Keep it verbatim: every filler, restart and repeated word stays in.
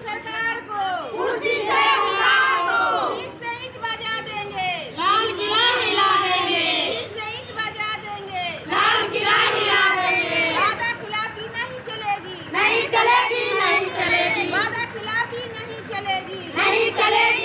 सरकार को कुर्सी से उतार दो। ईंट से ईंट बजा देंगे, लाल किला हिला देंगे। ईंट से ईंट बजा देंगे, लाल किला हिला देंगे। वादा खिलाफी नहीं चलेगी, नहीं चलेगी, नहीं चलेगी, वादा खिलाफी नहीं चलेगी, नहीं चलेगी।